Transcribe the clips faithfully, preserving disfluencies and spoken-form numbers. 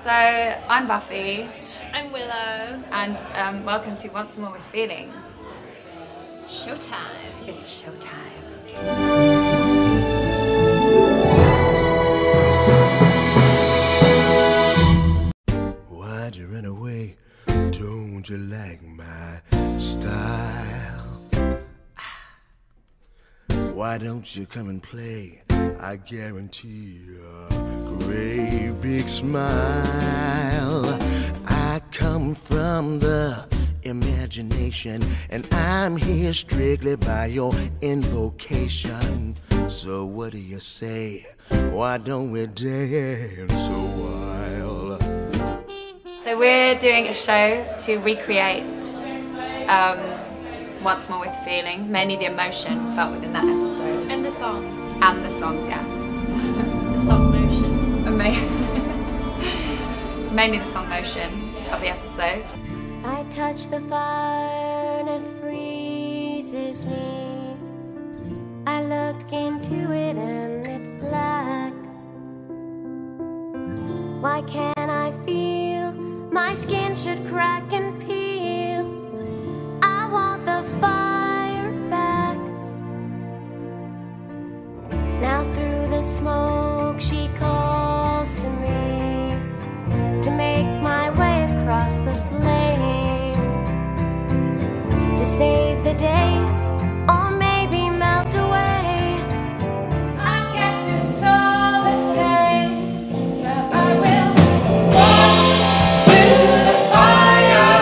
So, I'm Buffy. I'm Willow. And um, welcome to Once More with Feeling. Showtime. It's showtime. Why'd you run away? Don't you like my style? Why don't you come and play? I guarantee a great big smile. I come from the imagination, and I'm here strictly by your invocation. So what do you say? Why don't we dance a while? So we're doing a show to recreate um, Once More with Feeling, mainly the emotion felt within that episode. And the songs. And the songs, yeah. The song motion. Ama- mainly the song motion of the episode. I touch the fire and it freezes me. I look into it and it's black. Why can't I feel my skin should crack and peel? I want the fire back. Now through the smoke she calls to me to make my way across the flame, to save the day or maybe melt away. I guess it's all the same, so I will walk through the fire.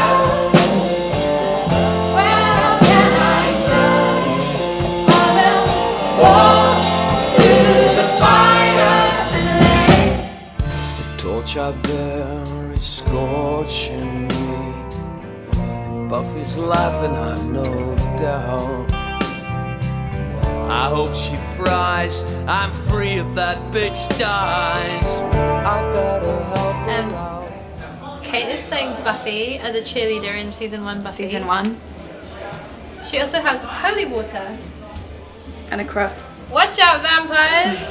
Where else can I turn? I will walk through the fire and lay. The torch I bear is scorching me. Buffy's laughing, I've no doubt. I hope she fries. I'm free if that bitch dies. I better help her Um, out. Kate is playing Buffy as a cheerleader in season one Buffy. Season one. She also has holy water. And a cross. Watch out, vampires!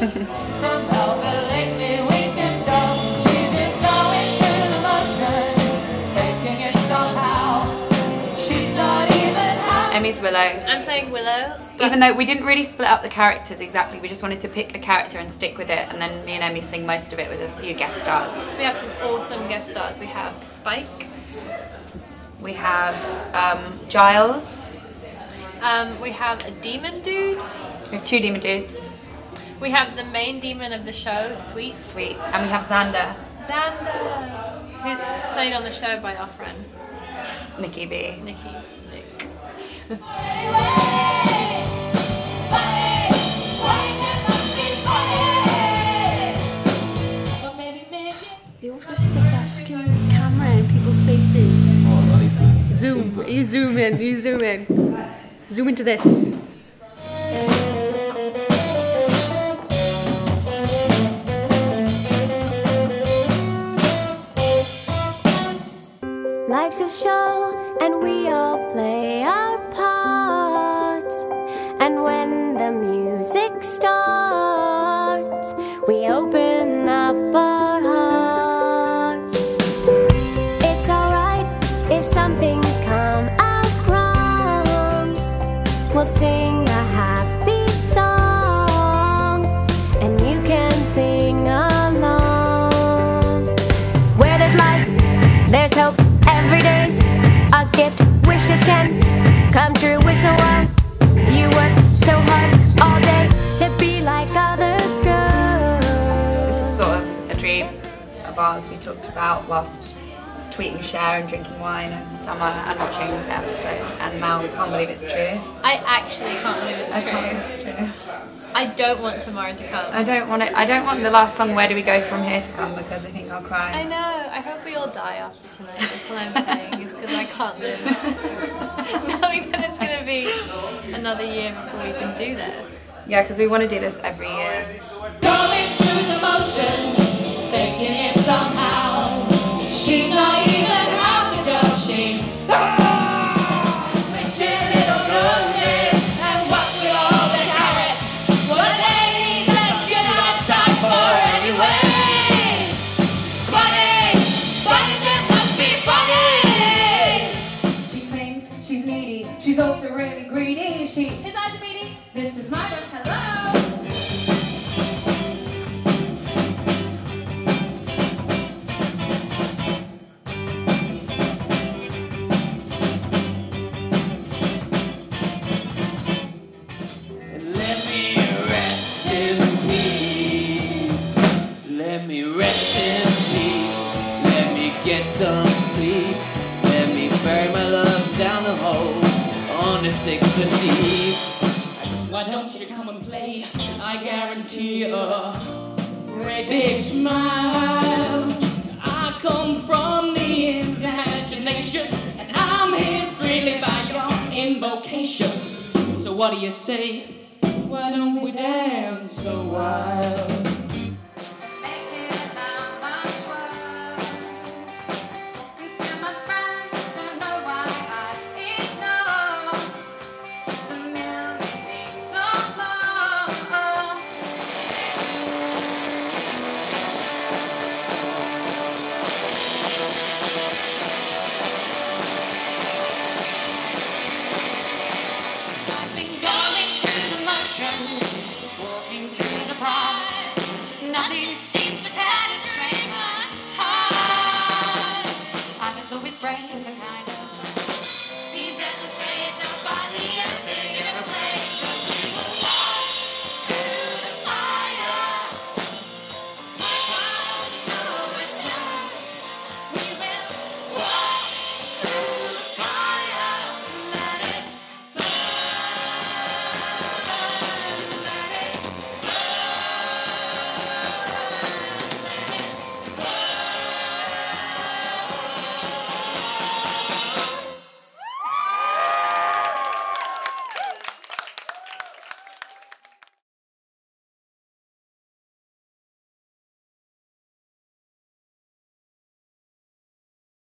Emmy's Willow. I'm playing Willow. Even though we didn't really split up the characters exactly, we just wanted to pick a character and stick with it, and then me and Emmy sing most of it with a few guest stars. We have some awesome guest stars. We have Spike. We have um, Giles. Um, we have a demon dude. We have two demon dudes. We have the main demon of the show, Sweet. Sweet. And we have Xander. Xander, who's played on the show by our friend Nikki B. Nikki. Nick. You also stick that freaking camera in people's faces. Zoom. You zoom in. You zoom in. Zoom into this. Life's a show and we all play our parts. And when the music starts, we open up our hearts. It's alright if something's come out wrong. We'll sing a happy song and you can sing along. Where there's life, there's hope. Every day's a gift, wishes can come true with someone. You work so hard all day to be like other girls. This is sort of a dream of ours we talked about whilst tweeting Cher and drinking wine in the summer and watching the episode, and now we can't believe it's true. I actually can't believe it's I true. can't believe it's true. I don't want tomorrow to come. I don't want it. I don't want the last song "Where Do We Go From Here" to come, because I think I'll cry. I know. I hope we all die after tonight. That's what I'm saying. Is because I can't live knowing that it's going to be another year before we can do this. Yeah, because we want to do this every year. Going through the motions, thinking it somehow. She's not even half the girl she. Funny! get some sleep. Let me bury my love down the hole under six foot deep. Why don't you come and play? I guarantee a great big smile. I come from the imagination, and I'm here strictly by your invocation. So what do you say? Why don't we dance a while?